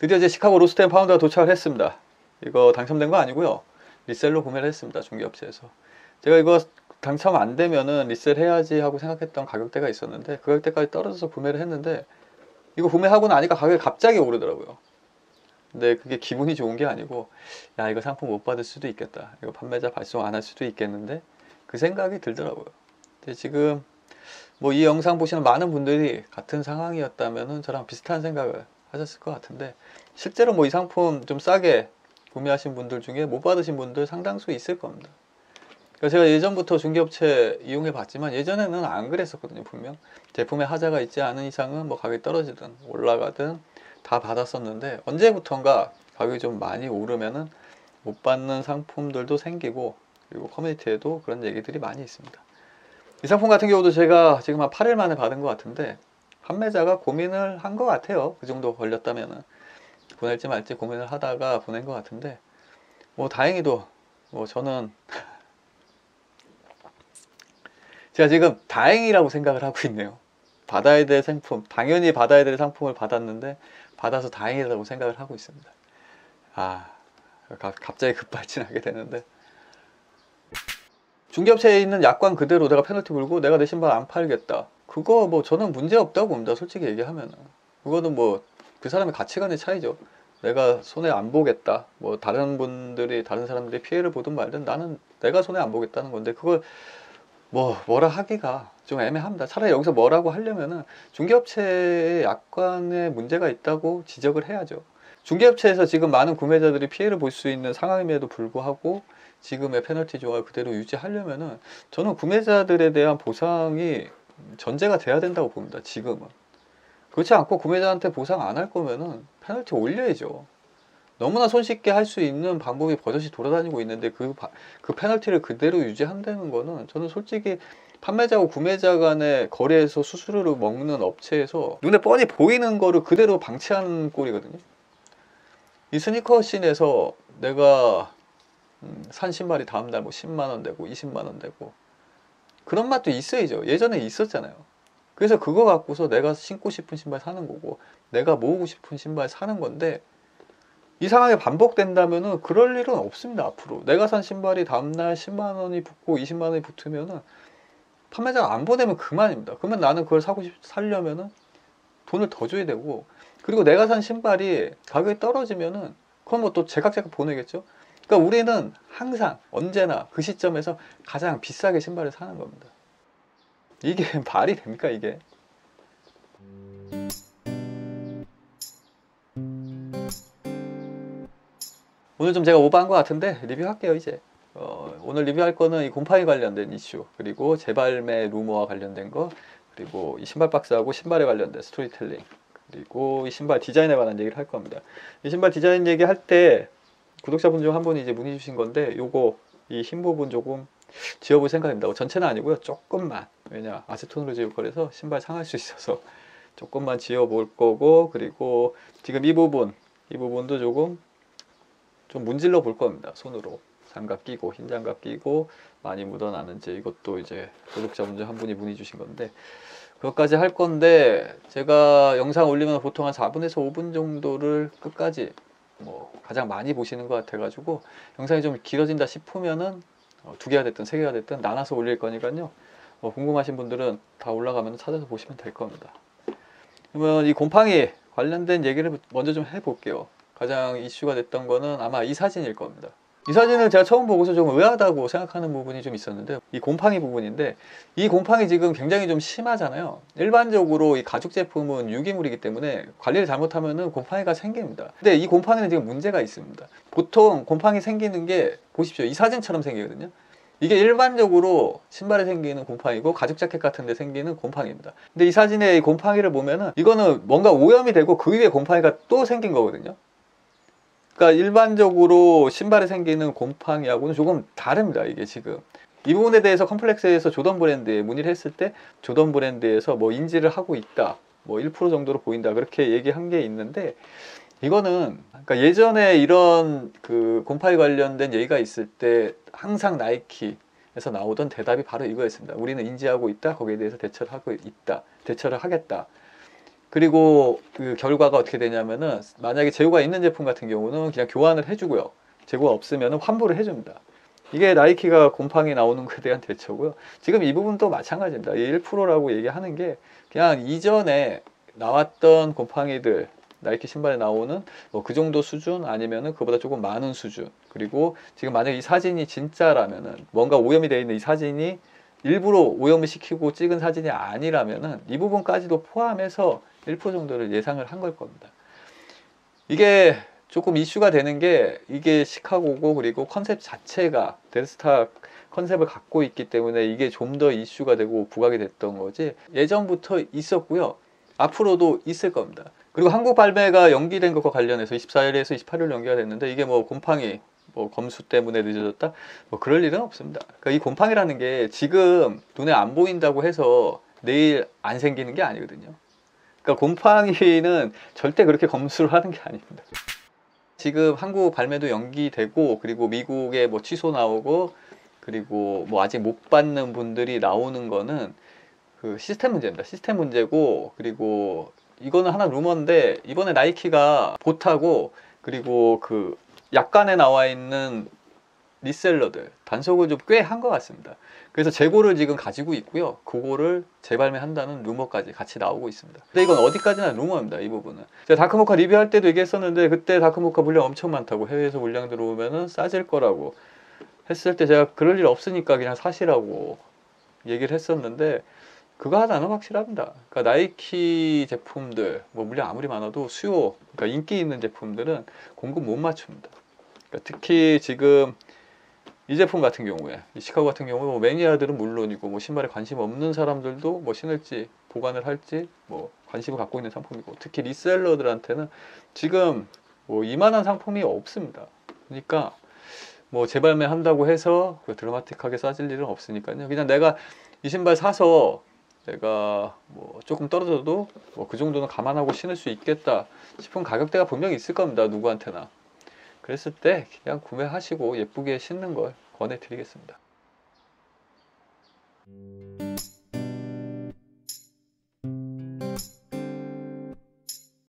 드디어 이제 시카고 로스트 앤 파운드가 도착을 했습니다. 이거 당첨된 거 아니고요. 리셀로 구매를 했습니다. 중개업체에서. 제가 이거 당첨 안 되면은 리셀 해야지 하고 생각했던 가격대가 있었는데 그 가격대까지 떨어져서 구매를 했는데 이거 구매하고 나니까 가격이 갑자기 오르더라고요. 근데 그게 기분이 좋은 게 아니고 야 이거 상품 못 받을 수도 있겠다. 이거 판매자 발송 안 할 수도 있겠는데 그 생각이 들더라고요. 근데 지금 뭐 이 영상 보시는 많은 분들이 같은 상황이었다면은 저랑 비슷한 생각을 하셨을 것 같은데 실제로 뭐 이 상품 좀 싸게 구매하신 분들 중에 못 받으신 분들 상당수 있을 겁니다. 그러니까 제가 예전부터 중개업체 이용해 봤지만 예전에는 안 그랬었거든요. 분명 제품에 하자가 있지 않은 이상은 뭐 가격이 떨어지든 올라가든 다 받았었는데 언제부턴가 가격이 좀 많이 오르면은 못 받는 상품들도 생기고 그리고 커뮤니티에도 그런 얘기들이 많이 있습니다. 이 상품 같은 경우도 제가 지금 한 8일 만에 받은 것 같은데 판매자가 고민을 한 것 같아요. 그 정도 걸렸다면은 보낼지 말지 고민을 하다가 보낸 것 같은데 뭐 다행히도 뭐 저는 제가 지금 다행이라고 생각을 하고 있네요. 받아야 될 상품, 당연히 받아야 될 상품을 받았는데 받아서 다행이라고 생각을 하고 있습니다. 갑자기 급발진하게 되는데 중개업체에 있는 약관 그대로 내가 페널티 물고 내가 내 신발 안 팔겠다. 그거 뭐 저는 문제 없다고 봅니다. 솔직히 얘기하면은. 그거는 뭐 그 사람의 가치관의 차이죠. 내가 손해 안 보겠다. 뭐 다른 분들이, 다른 사람들이 피해를 보든 말든 나는 내가 손해 안 보겠다는 건데 그걸 뭐라 하기가 좀 애매합니다. 차라리 여기서 뭐라고 하려면은 중개업체의 약관에 문제가 있다고 지적을 해야죠. 중개업체에서 지금 많은 구매자들이 피해를 볼 수 있는 상황임에도 불구하고 지금의 페널티 조항을 그대로 유지하려면은 저는 구매자들에 대한 보상이 전제가 돼야 된다고 봅니다. 지금은. 그렇지 않고 구매자한테 보상 안 할 거면은 페널티 올려야죠. 너무나 손쉽게 할 수 있는 방법이 버젓이 돌아다니고 있는데 그 페널티를 그대로 유지한다는 거는 저는 솔직히 판매자와 구매자 간의 거래에서 수수료를 먹는 업체에서 눈에 뻔히 보이는 거를 그대로 방치하는 꼴이거든요. 이 스니커 씬에서 내가 산 신발이 다음날 뭐 10만원 되고 20만원 되고 그런 맛도 있어야죠. 예전에 있었잖아요. 그래서 그거 갖고서 내가 신고 싶은 신발 사는 거고 내가 모으고 싶은 신발 사는 건데 이 상황이 반복된다면은 그럴 일은 없습니다. 앞으로 내가 산 신발이 다음날 10만원이 붙고 20만원이 붙으면은 판매자가 안 보내면 그만입니다. 그러면 나는 그걸 살려면은 돈을 더 줘야 되고 그리고 내가 산 신발이 가격이 떨어지면은 그건 뭐 또 제각제각 보내겠죠. 그러니까 우리는 항상 언제나 그 시점에서 가장 비싸게 신발을 사는 겁니다. 이게 말이 됩니까 이게? 오늘 좀 제가 오버한 것 같은데 리뷰할게요 이제. 오늘 리뷰할 거는 이 곰팡이 관련된 이슈 그리고 재발매 루머와 관련된 거 그리고 이 신발 박스하고 신발에 관련된 스토리텔링 그리고 이 신발 디자인에 관한 얘기를 할 겁니다. 이 신발 디자인 얘기할 때 구독자분 중 한 분이 이제 문의 주신 건데 요거 이 흰 부분 조금 지워볼 생각입니다. 전체는 아니고요. 조금만. 왜냐 아세톤으로 지울 거라서 신발 상할 수 있어서 조금만 지워볼 거고 그리고 지금 이 부분도 조금 좀 문질러 볼 겁니다. 손으로 장갑 끼고 흰 장갑 끼고 많이 묻어나는지 이것도 이제 구독자분 중 한 분이 문의 주신 건데 그것까지 할 건데 제가 영상 올리면 보통 한 4분에서 5분 정도를 끝까지 뭐 가장 많이 보시는 것 같아 가지고 영상이 좀 길어진다 싶으면은 2개가 됐든 3개가 됐든 나눠서 올릴 거니까요. 궁금하신 분들은 다 올라가면 찾아서 보시면 될 겁니다. 그러면 이 곰팡이 관련된 얘기를 먼저 좀 해볼게요. 가장 이슈가 됐던 거는 아마 이 사진일 겁니다. 이 사진을 제가 처음 보고서 좀 의아하다고 생각하는 부분이 좀 있었는데 이 곰팡이 부분인데 이 곰팡이 지금 굉장히 좀 심하잖아요. 일반적으로 이 가죽 제품은 유기물이기 때문에 관리를 잘못하면 곰팡이가 생깁니다. 근데 이 곰팡이는 지금 문제가 있습니다. 보통 곰팡이 생기는 게 보십시오. 이 사진처럼 생기거든요. 이게 일반적으로 신발에 생기는 곰팡이고 가죽 자켓 같은 데 생기는 곰팡이입니다. 근데 이 사진의 이 곰팡이를 보면은 이거는 뭔가 오염이 되고 그 위에 곰팡이가 또 생긴 거거든요. 그러니까 일반적으로 신발에 생기는 곰팡이하고는 조금 다릅니다. 이게 지금 이 부분에 대해서 컴플렉스에서 조던 브랜드에 문의를 했을 때 조던 브랜드에서 뭐 인지를 하고 있다 뭐 1% 정도로 보인다 그렇게 얘기한 게 있는데 이거는 그러니까 예전에 이런 그 곰팡이 관련된 얘기가 있을 때 항상 나이키에서 나오던 대답이 바로 이거였습니다. 우리는 인지하고 있다. 거기에 대해서 대처를 하고 있다. 대처를 하겠다. 그리고 그 결과가 어떻게 되냐면은 만약에 재고가 있는 제품 같은 경우는 그냥 교환을 해주고요. 재고가 없으면 환불을 해줍니다. 이게 나이키가 곰팡이 나오는 것에 대한 대처고요. 지금 이 부분도 마찬가지입니다. 이 1%라고 얘기하는 게 그냥 이전에 나왔던 곰팡이들, 나이키 신발에 나오는 뭐 그 정도 수준 아니면은 그보다 조금 많은 수준. 그리고 지금 만약 이 사진이 진짜라면은 뭔가 오염이 되어 있는 이 사진이 일부러 오염을 시키고 찍은 사진이 아니라면은 이 부분까지도 포함해서 1% 정도를 예상을 한 걸 겁니다. 이게 조금 이슈가 되는 게 이게 시카고고 그리고 컨셉 자체가 데스타 컨셉을 갖고 있기 때문에 이게 좀 더 이슈가 되고 부각이 됐던 거지 예전부터 있었고요. 앞으로도 있을 겁니다. 그리고 한국 발매가 연기된 것과 관련해서 24일에서 28일 연기가 됐는데 이게 뭐 곰팡이 뭐 검수 때문에 늦어졌다 뭐 그럴 일은 없습니다. 그러니까 이 곰팡이라는 게 지금 눈에 안 보인다고 해서 내일 안 생기는 게 아니거든요. 그러니까 곰팡이는 절대 그렇게 검수를 하는 게 아닙니다. 지금 한국 발매도 연기되고 그리고 미국에 뭐 취소 나오고 그리고 뭐 아직 못 받는 분들이 나오는 거는 그 시스템 문제입니다. 시스템 문제고 그리고 이거는 하나 루머인데 이번에 나이키가 보트하고 그리고 그 약관에 나와 있는 리셀러들 단속을 좀 꽤 한 것 같습니다. 그래서 재고를 지금 가지고 있고요. 그거를 재발매한다는 루머까지 같이 나오고 있습니다. 근데 이건 어디까지나 루머입니다. 이 부분은. 제가 다크모카 리뷰할 때도 얘기했었는데 그때 다크모카 물량 엄청 많다고 해외에서 물량 들어오면은 싸질 거라고 했을 때 제가 그럴 일 없으니까 그냥 사시라고 얘기를 했었는데 그거 하나는 확실합니다. 그러니까 나이키 제품들 뭐 물량 아무리 많아도 수요 그러니까 인기 있는 제품들은 공급 못 맞춥니다. 그러니까 특히 지금 이 제품 같은 경우에 이 시카고 같은 경우에 뭐 매니아들은 물론이고 뭐 신발에 관심 없는 사람들도 뭐 신을지 보관을 할지 뭐 관심을 갖고 있는 상품이고 특히 리셀러들한테는 지금 뭐 이만한 상품이 없습니다. 그러니까 뭐 재발매 한다고 해서 드라마틱하게 싸질 일은 없으니까요. 그냥 내가 이 신발 사서 내가 뭐 조금 떨어져도 뭐 그 정도는 감안하고 신을 수 있겠다 싶은 가격대가 분명히 있을 겁니다. 누구한테나. 그랬을 때 그냥 구매하시고 예쁘게 신는 걸 권해드리겠습니다.